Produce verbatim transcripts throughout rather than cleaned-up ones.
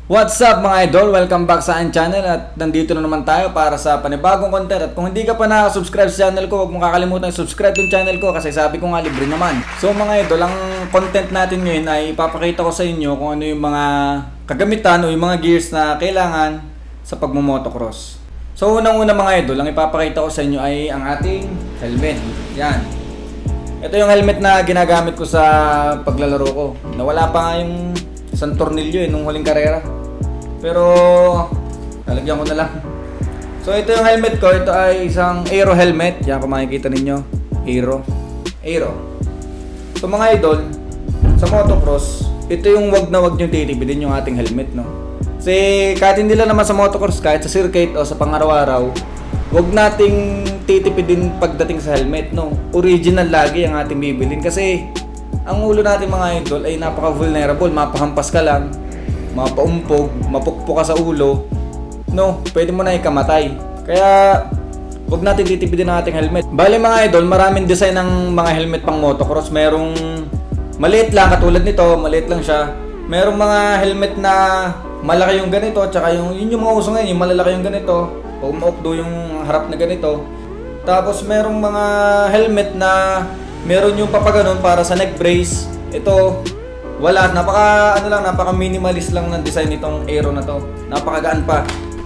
What's up mga idol? Welcome back sa aking channel at nandito na naman tayo para sa panibagong content. At kung hindi ka pa nakasubscribe sa channel ko, huwag mong kakalimutan subscribe yung channel ko kasi sabi ko nga libre naman. So mga idol, ang content natin ngayon ay ipapakita ko sa inyo kung ano yung mga kagamitan o yung mga gears na kailangan sa pagmumotocross. So unang-una mga idol, ang ipapakita ko sa inyo ay ang ating helmet. Yan. Ito yung helmet na ginagamit ko sa paglalaro ko. Nawala pa nga yung isang tornilyo eh nung huling karera. Pero lalagyan ko na lang. So ito yung helmet ko. Ito ay isang Aero helmet. Yan kung makikita ninyo, Aero Aero. So mga idol, sa motocross, ito yung wag na wag nyo titipidin yung ating helmet, no? Kasi kahit hindi lang naman sa motocross, kahit sa circuit o sa pang-araw-araw, wag nating titipidin pagdating sa helmet, no? Original lagi ang ating bibilin. Kasi ang ulo natin mga idol ay napaka-vulnerable. Mapahampas ka lang, mapaumpog, mapukpok ka sa ulo, no, pwede mo na ikamatay. Kaya huwag natin titipidin ang ating helmet. Bali mga idol, maraming design ng mga helmet pang motocross. Merong maliit lang katulad nito, maliit lang siya. Merong mga helmet na malaki yung ganito, tsaka yung yun yung mga uso ngayon, yung malalaki yung ganito, o maukdo yung harap na ganito. Tapos merong mga helmet na meron yung papaganon para sa neck brace. Ito wala, napaka ano lang, napaka minimalist lang ng design nitong Aero na to. Napakagaan pa.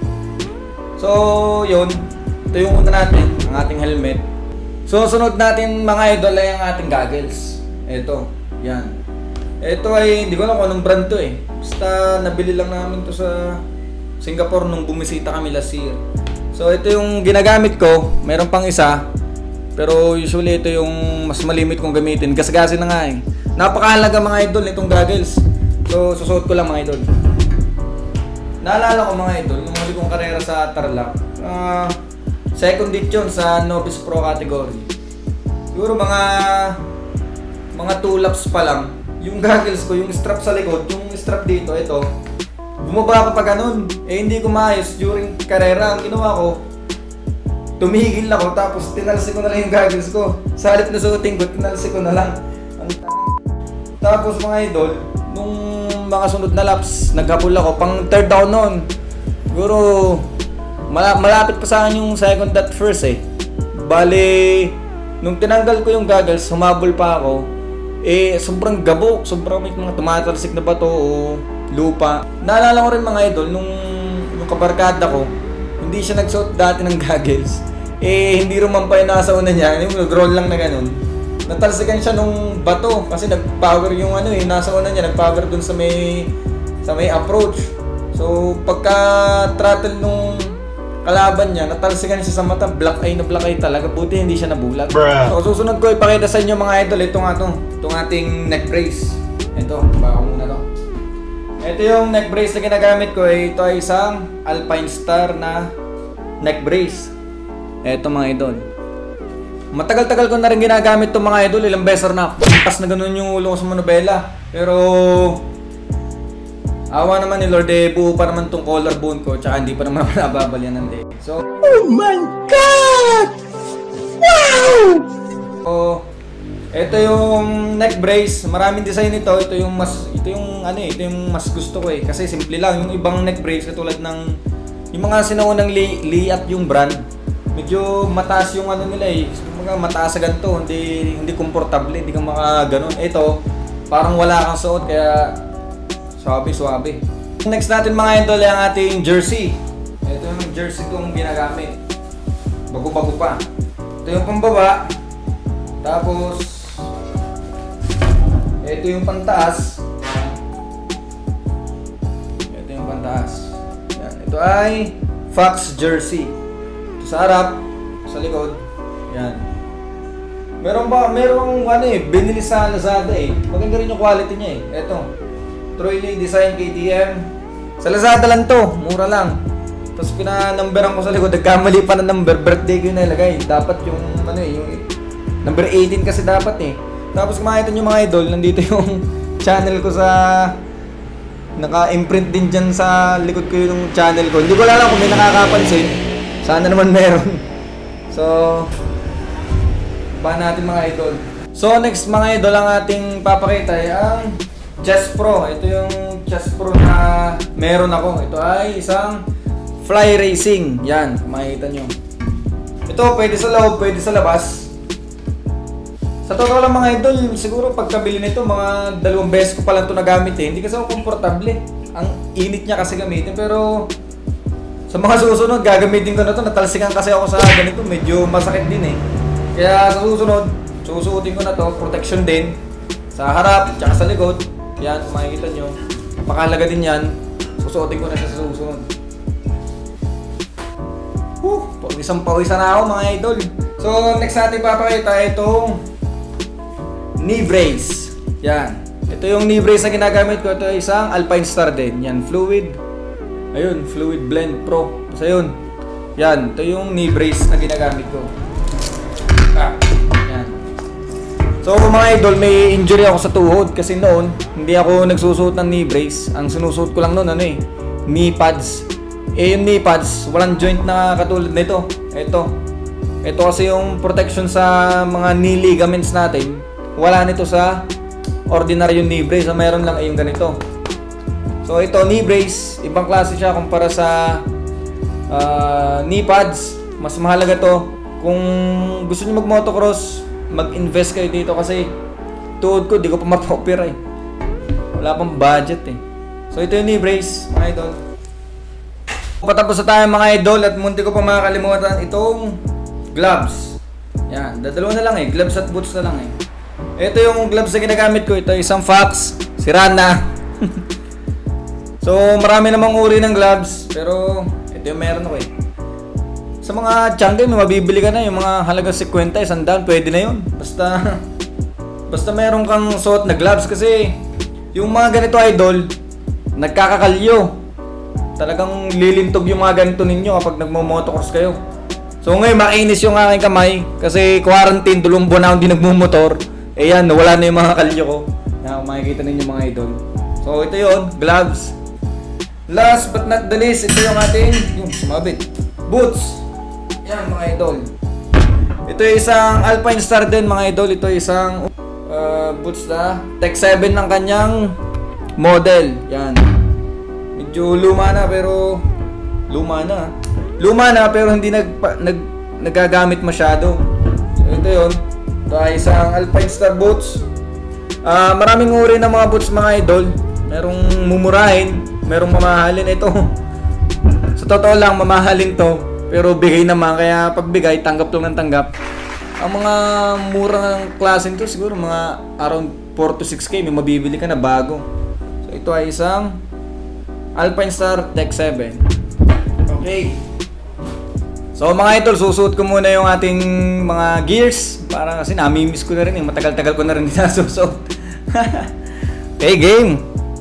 So, yun. Ito yung una natin, ang ating helmet. So, sunod natin mga idol ay ang ating goggles. Ito, yan. Ito ay, hindi ko alam kung anong brand to eh. Basta nabili lang namin to sa Singapore nung bumisita kami last year. So, ito yung ginagamit ko. Meron pang isa. Pero usually ito yung mas malimit kong gamitin. Gasgasin na nga eh. Napakahalaga mga idol itong goggles. So susuot ko lang mga idol. Naalala ko mga idol, nung huli kong karera sa Tarlac, uh, second edition sa Novice Pro category. Siguro mga mga two laps pa lang, yung goggles ko, yung strap sa likod, yung strap dito, ito, bumaba pa pa ganun. Eh hindi ko maayos during karera. Ang ginawa ko, tumigil ako tapos tinalsi ko na lang yung goggles ko. Sa halip na suotin ko, tinalsi ko na lang. Tapos mga idol, nung mga sunod na laps, naghabol ako. Pang third down noon. Siguro, malapit pa sa akin yung second at first eh. Bale, nung tinanggal ko yung goggles, humabol pa ako. Eh, sobrang gabok. Sobrang may mga tumatalsik na bato o lupa. Naalala ko rin mga idol, nung, nung kabarkada ko, hindi siya nagsuot dati ng goggles. Eh, hindi rumampa yung nasa una niya. Yung nag-roll lang na ganun. Natalsikan siya nung bato kasi nag-power yung ano eh, nasa una niya, nag-power dun sa may sa may approach. So pagka throttle nung kalaban niya, natalsikan siya sa mata, black eye na black eye talaga. Buti hindi siya nabulag. So susunod ko ipakita sa inyo mga idol, ito nga to, itong ating neck brace. Ito, baka muna to. Ito yung neck brace na ginagamit ko eh. Ito ay isang Alpine Star na neck brace. Ito mga idol. Matagal-tagal ko na rin ginagamit itong mga idol. Ilang beses na pas na ganun yung ulo ko sa manubela. Pero awa naman ni Lord eh, buo pa naman itong collarbone ko. Tsaka hindi pa naman nababalian ng day. So, oh my God! Wow! So, ito yung neck brace. Maraming design nito. Ito yung mas, ito yung ano eh, ito yung mas gusto ko eh. Kasi simple lang. Yung ibang neck brace katulad ng yung mga sinaunang Liat yung brand. Medyo mataas yung ano nila eh. Mga mataas sa ganito, hindi hindi komportable, hindi kang makaganon. Ito, parang wala kang suot kaya swabe-swabe. Next natin mga idol ay ang ating jersey. Ito yung jersey kong ginagamit. Bago-bago pa. Ito yung pambaba. Tapos ito yung pantaas. Ito yung pantaas. Yan. Ito ay Fox jersey. Sa harap, sa likod, yan. Meron ba, merong ano eh, binili sa Lazada eh. Maganda rin yung quality niya eh. Eto, Troy-Lee Design K T M. Sa Lazada lang to, mura lang. Tapos pinanumberan ko sa likod, nagkamali pa na number, birthday ko yung nilagay. Dapat yung, ano eh, yung number eighteen kasi dapat eh. Tapos kung makita nyo mga idol, nandito yung channel ko sa, naka-imprint din dyan sa likod ko yung channel ko. Hindi ko alam kung may nakakapansin. Sana naman meron. So, ba natin mga idol. So, next mga idol ang ating papakita ay ang Chess Pro. Ito yung Chess Pro na meron ako. Ito ay isang fly racing. Yan, kung makikita nyo. Ito, pwede sa loob, pwede sa labas. Sa totoo lang mga idol, siguro pagkabili nito, mga dalawang beses ko pa lang ito nagamit eh. Hindi kasi ako komportable. Ang init niya kasi gamitin, pero sa mga susunod, gagamitin ko na ito. Natalsikan kasi ako sa ganito, medyo masakit din eh. Kaya sa susunod, susuotin ko na to, protection din sa harap, tsaka sa likod. Yan, kung makikita nyo, napakahalaga din yan. Susuotin ko na siya sa susunod. Whew, pawisang pawisan na ako mga idol. So next natin papakita itong knee brace. Yan, ito yung knee brace na ginagamit ko. Ito ay isang Alpine Star din. Yan, fluid. Ayun, fluid blend pro. Basta yun. Yan, ito yung knee brace na ginagamit ko. Ah, yan. So mga idol, may injury ako sa tuhod kasi noon hindi ako nagsusuot ng knee brace. Ang sinusuot ko lang noon ano eh, knee pads. Eh yung knee pads, walang joint na katulad nito. Ito. Ito kasi yung protection sa mga knee ligaments natin. Wala nito sa ordinary yung knee brace. So, meron lang ay yung ganito. So ito knee brace, ibang klase siya kumpara sa uh, knee pads. Mas mahalaga to kung gusto niyo mag-motocross, mag-invest kayo dito kasi tuhod ko, di ko pa mapopera eh. Wala pang budget eh. So ito yung knee brace, mga idol. Patapos na tayo mga idol at munti ko pa makakalimutan itong gloves. Yan, dadalawa na lang eh, gloves at boots na lang eh. Ito yung gloves na ginagamit ko, ito isang Fox, sira na. So marami namang uri ng gloves, pero ito yung meron ako eh. Sa mga Changi, may mabibili ka na yung mga halagang fifty, isang daan, pwede na yun. Basta, basta meron kang suot na gloves kasi yung mga ganito idol, nagkakakalyo. Talagang lilintog yung mga ganito ninyo kapag nagmo-motocross kayo. So ngayon, makinis yung aking kamay kasi quarantine, dalawang buwan na akong di nagmumotor. Eh yan, nawala na yung mga kalyo ko. Na makikita ninyo mga idol. So ito yun, gloves. Last but not the least, ito yung ating, yung sumabit, boots. Yan mga idol. Ito yung isang Alpine Star din mga idol. Ito yung isang uh, boots na Tech seven ng kanyang model. Yan. Medyo luma na pero luma na. Luma na pero hindi nag, nag nagagamit masyado. So ito yun. Ito ay isang Alpine Star boots. Uh, maraming uri ng mga boots mga idol. Merong mumurahin, merong mamahalin. Ito sa totoo lang mamahalin to, pero bigay naman, kaya pagbigay, tanggap lang ng tanggap. Ang mga murang klase nito, siguro mga around four to six K, may mabibili ka na bago. So ito ay isang Alpine Star Tech seven. Okay. So mga idol, susuot ko muna yung ating mga gears. Para kasi namimiss ko na rin, eh. Matagal-tagal ko na rin nasusuot. Okay, game!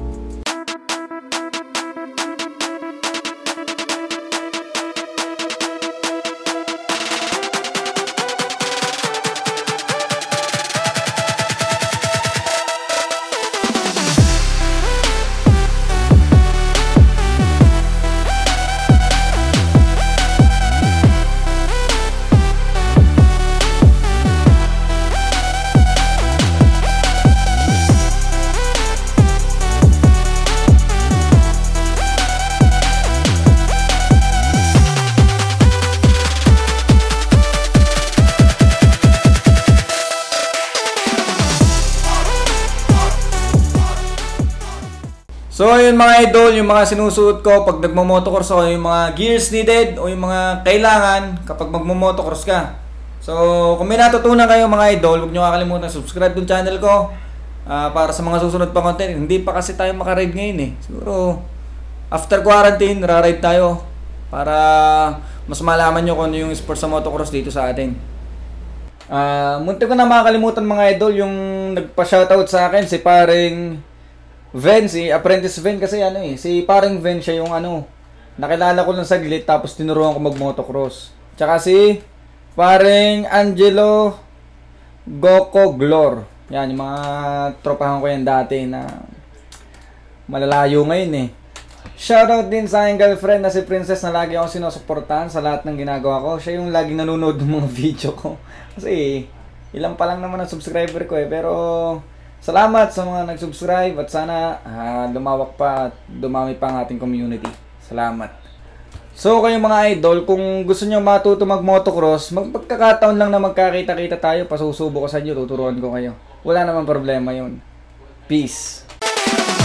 So yun mga idol, yung mga sinusuot ko pag nagmo-motocross ako, yung mga gears needed o yung mga kailangan kapag magmo-motocross ka. So kung may natutunan kayo mga idol, huwag nyo kakalimutan subscribe yung channel ko uh, para sa mga susunod pa content. Hindi pa kasi tayo makaride ngayon eh. Siguro after quarantine, raride tayo para mas malaman nyo kung ano yung sports sa motocross dito sa atin. Uh, munti ko na makakalimutan mga idol, yung nagpa-shoutout sa akin si paring Ven, si Apprentice Ven kasi ano eh, si paring Ven siya yung ano, nakilala ko lang saglit tapos tinuruan ko mag-motocross. Tsaka si paring Angelo Goko Glor. Yan, yung mga tropahan ko yan dati na malalayo ngayon eh. Shoutout din sa aking girlfriend na si Princess na lagi akong sinusuportahan sa lahat ng ginagawa ko. Siya yung laging nanonood ng mga video ko. Kasi ilang pa lang naman ang subscriber ko eh, pero Salamat sa mga nag-subscribe at sana uh, lumawak pa at dumami pa ang ating community. Salamat. So kayo mga idol, kung gusto nyo matuto mag-motocross, magpagkakataon lang na magkakita-kita tayo, pasusubo ko sa inyo, tuturuan ko kayo. Wala namang problema yun. Peace.